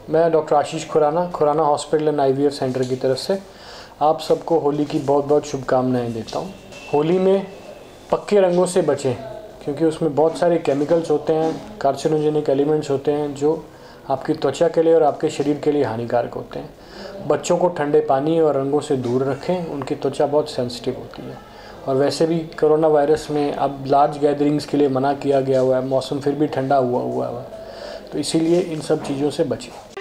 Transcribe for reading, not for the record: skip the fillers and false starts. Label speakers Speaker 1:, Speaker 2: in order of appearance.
Speaker 1: मैं doctor Ashish Khurana hospital and IVF centre की तरफ से आप सबको होली की बहुत बहुत शुभकामनाएं देता हूँ। होली में पक्के रंगों से बचें, क्योंकि उसमें बहुत सारे केमिकल्स होते हैं, कार्सिनोजेनिक एलिमेंट्स होते हैं जो आपकी त्वचा के लिए और आपके शरीर के लिए हानिकारक होते हैं। बच्चों को ठंडे पानी और रंगों से दूर रखें, उनकी त्वचा बहुत सेंसिटिव होती है। और वैसे भी कोरोना वायरस में अब लार्ज गैदरिंग्स के लिए मना किया गया हुआ है, मौसम फिर भी ठंडा हुआ है, तो इसीलिए इन सब चीज़ों से बचें।